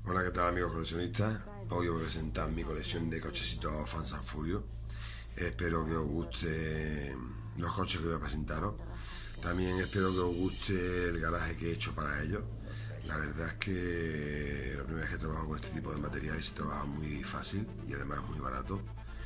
Hola, ¿qué tal amigos coleccionistas? Hoy os voy a presentar mi colección de cochecitos Fast and Furious. Espero que os guste los coches que voy a presentaros. También espero que os guste el garaje que he hecho para ellos. La verdad es que la primera vez que trabajo con este tipo de materiales se trabaja muy fácil y además muy barato.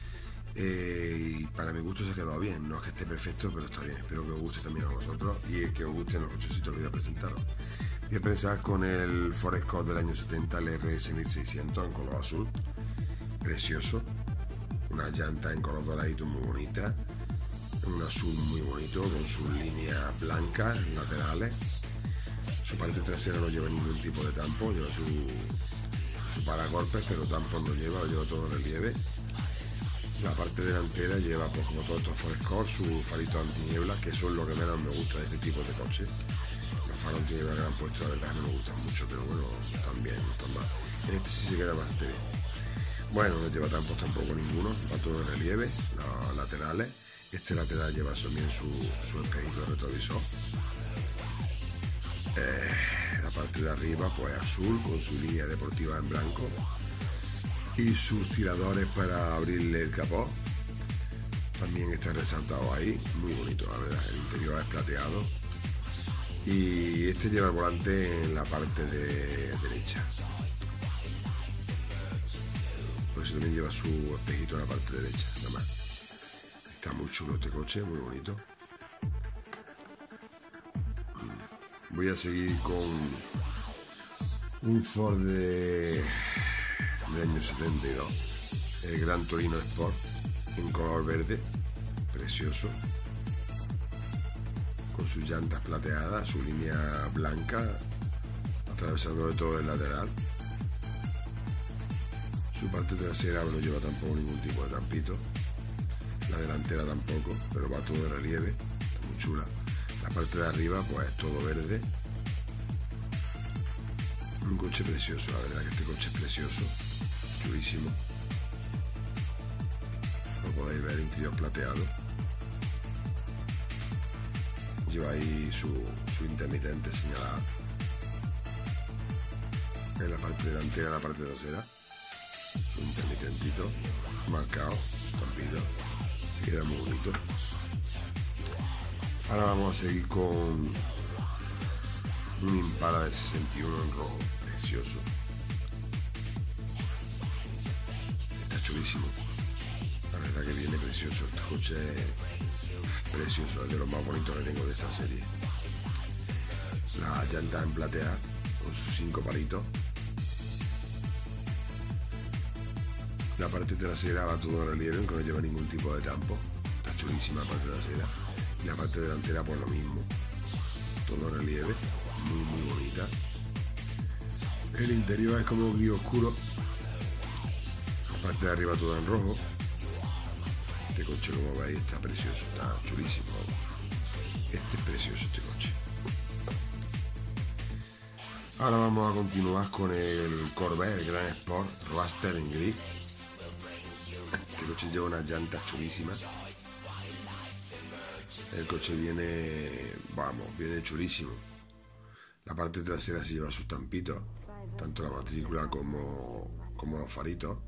Y para mi gusto se ha quedado bien, no es que esté perfecto, pero está bien. Espero que os guste también a vosotros y que os gusten los cochecitos que voy a presentaros. Voy a empezar con el Ford Escort del año 70, el RS 1600 en color azul, precioso. Una llanta en color doradito muy bonita, un azul muy bonito con sus líneas blancas laterales. Su parte trasera no lleva ningún tipo de tampo, lleva su paragolpes, pero tampos no lleva, lo lleva todo en relieve. La parte delantera lleva, pues como todos estos Ford Escort, su farito antiniebla, que eso es lo que menos me gusta de este tipo de coche. Los faros antiniebla que han puesto, la verdad, no me gustan mucho, pero bueno, están bien, no están mal. En este sí se queda bastante bien. Bueno, no lleva tampos tampoco ninguno, va todo en relieve, los laterales. Este lateral lleva también su espejito de retrovisor. La parte de arriba, pues azul, con su línea deportiva en blanco. Y sus tiradores para abrirle el capó también están resaltados ahí, muy bonito la verdad. El interior es plateado y este lleva el volante en la parte de derecha, por eso también lleva su espejito en la parte derecha. Nada más, está muy chulo este coche, muy bonito. Voy a seguir con un Ford del año 72, el Gran Torino Sport en color verde, precioso, con sus llantas plateadas, su línea blanca atravesando de todo el lateral. Su parte trasera no lleva tampoco ningún tipo de tampito, la delantera tampoco, pero va todo de relieve, está muy chula. La parte de arriba pues es todo verde. Un coche precioso, la verdad que este coche es precioso, chulísimo. Lo podéis ver, interior plateado. Lleva ahí su intermitente señalada en la parte delantera, en la parte trasera. Su intermitentito marcado, estampido. Se queda muy bonito. Ahora vamos a seguir con un Impala del 61 en rojo, precioso. Está chulísimo. La verdad que viene precioso. Este coche es precioso, es de los más bonitos que tengo de esta serie. La llanta en platea con sus 5 palitos. La parte trasera va todo en relieve, aunque no lleva ningún tipo de tampo. Está chulísima la parte trasera. Y la parte delantera pues lo mismo. Todo en relieve, muy bonita. El interior es como gris oscuro. La parte de arriba toda en rojo. Este coche, como veis, está precioso, está chulísimo. Este es precioso, este coche. Ahora vamos a continuar con el Corvette, el Gran Sport Roadster en gris. Este coche lleva unas llantas chulísimas. El coche viene, viene chulísimo. La parte trasera se lleva sus tampitos, tanto la matrícula como los faritos.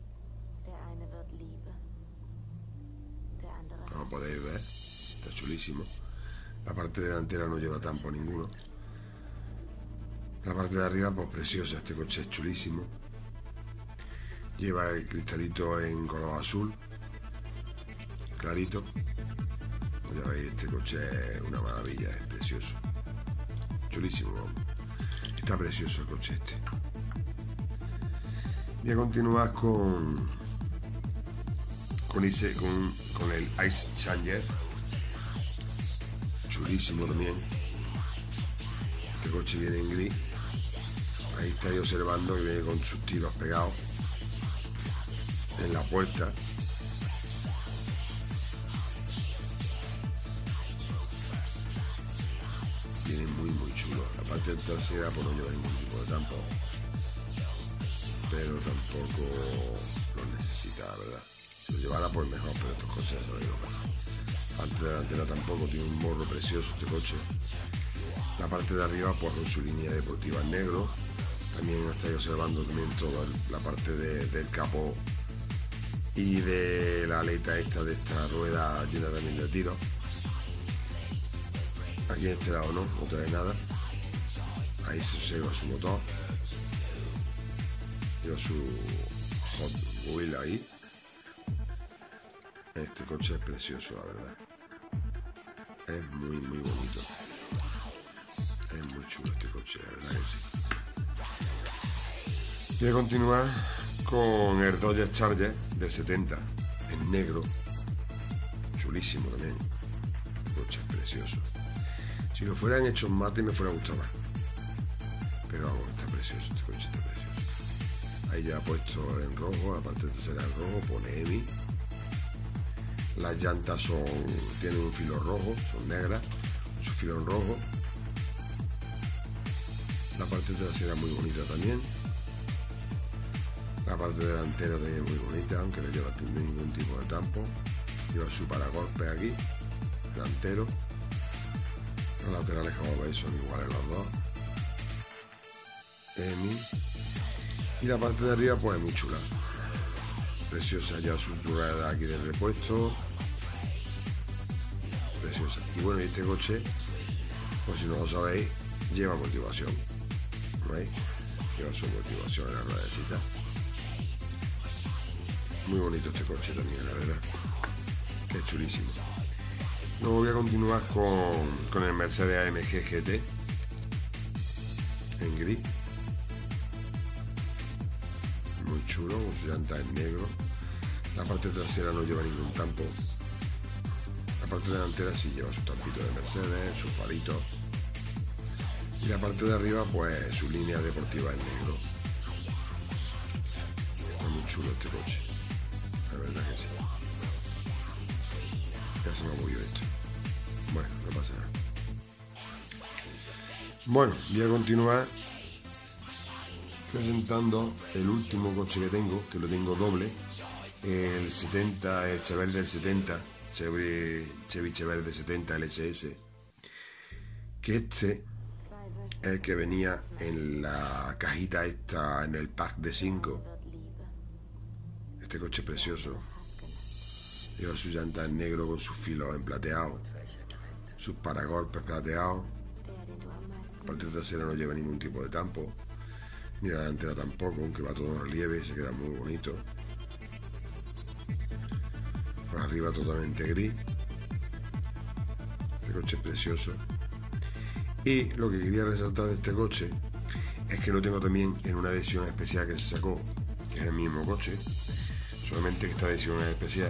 Como podéis ver, está chulísimo. La parte delantera no lleva tampo ninguno. La parte de arriba, pues preciosa, este coche es chulísimo. Lleva el cristalito en color azul, clarito. Ya veis, este coche es una maravilla, es precioso. Chulísimo, vamos. Está precioso el coche este. Voy a continuar con el Ice Changer, chulísimo también. Este coche viene en gris. Ahí estáis observando que viene con sus tiros pegados en la puerta. Viene muy chulo. La parte trasera pues no lleva ningún tipo de tampo, pero tampoco lo necesita, la verdad. Si lo llevara pues mejor, pero estos coches ya sabéis lo que pasa. La parte delantera tampoco, tiene un morro precioso este coche. La parte de arriba pues con su línea deportiva en negro, También estáis observando también toda la parte del capó y de la aleta esta de esta rueda llena también de tiros. Aquí en este lado no trae nada. Ahí se observa su motor. Lleva su Hot Wheel ahí. Este coche es precioso, la verdad. Es muy bonito. Es muy chulo este coche, la verdad que sí. Voy a continuar con el Dodge Charger del 70 en negro. Chulísimo también. El coche es precioso. Si lo fueran hechos mate me fuera gustado más. Pero vamos, está precioso, este coche está precioso. Ahí ya ha puesto en rojo, la parte trasera en rojo, pone EMI. Las llantas tienen un filo rojo, son negras, su filo en rojo. La parte trasera muy bonita también. La parte delantera también muy bonita, aunque no lleva ningún tipo de tampo. Lleva su paragolpes aquí, delantero. Los laterales, como veis, son iguales los dos. EMI. Y la parte de arriba pues es muy chula. Preciosa, ya su rueda aquí de repuesto. Preciosa. Y bueno, este coche, pues si no lo sabéis, lleva motivación. ¿Veis? Lleva su motivación en la ruedecita. Muy bonito este coche también, la verdad. Que es chulísimo. Luego voy a continuar con el Mercedes AMG GT en gris. Muy chulo, con su llanta en negro. La parte trasera no lleva ningún tampo. La parte delantera sí lleva su tampito de Mercedes, su farito. Y la parte de arriba, pues su línea deportiva en negro. Está muy chulo este coche. La verdad que sí. Ya se me movió esto. Bueno, no pasa nada. Bueno, voy a continuar presentando el último coche que tengo, que lo tengo doble. El 70, el Chevrolet del 70, Chevy Chevrolet del 70 LSS. Que este es el que venía en la cajita esta, en el pack de 5. Este coche precioso. Lleva su llanta en negro con sus filos en plateado, sus paragolpes plateados. La parte trasera no lleva ningún tipo de tampo, ni la delantera tampoco, aunque va todo en relieve y se queda muy bonito. Por arriba totalmente gris. Este coche es precioso. Y lo que quería resaltar de este coche es que lo tengo también en una edición especial que se sacó, que es el mismo coche, solamente que esta edición es especial.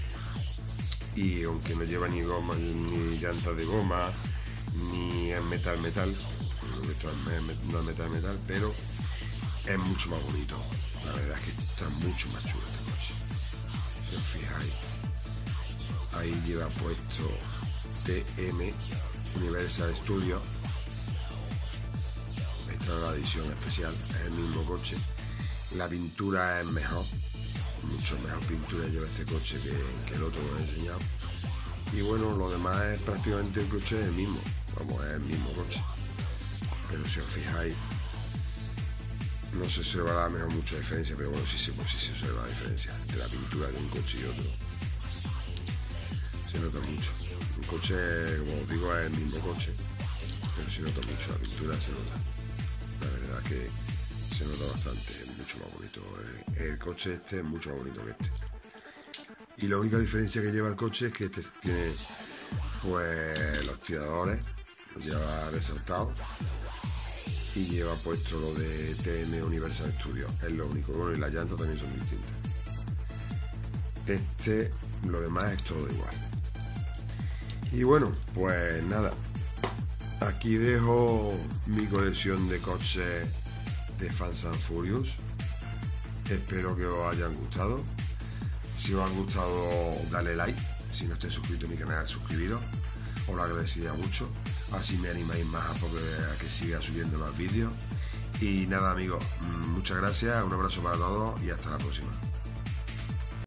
Y aunque no lleva ni goma, ni llantas de goma, ni es metal, esto no es metal, pero es mucho más bonito. La verdad es que está mucho más chulo este coche. Si os fijáis, ahí lleva puesto TM Universal Studio. Esta es la edición especial, es el mismo coche. La pintura es mejor, mucho mejor pintura lleva este coche que el otro que os he enseñado. Y bueno, lo demás es prácticamente el coche es el mismo, vamos, es el mismo coche. Pero si os fijáis, no se observará mejor mucha diferencia, pero bueno, sí se observa la diferencia entre la pintura de un coche y otro. Se nota mucho. Un coche, como os digo, es el mismo coche, pero se nota mucho, la pintura se nota. La verdad que se nota bastante, es mucho más bonito. El coche este es mucho más bonito que este. Y la única diferencia que lleva el coche es que este tiene pues los tiradores, los lleva resaltados y lleva puesto lo de TM Universal Studio. Es lo único. Bueno, y las llantas también son distintas. Lo demás es todo igual. Y bueno, pues nada. Aquí dejo mi colección de coches de Fast and Furious. Espero que os hayan gustado. Si os han gustado, dale like. Si no estáis suscritos a mi canal, suscribiros. Os lo agradecería mucho. Así me animáis más a que siga subiendo más vídeos. Y nada, amigos, muchas gracias. Un abrazo para todos y hasta la próxima.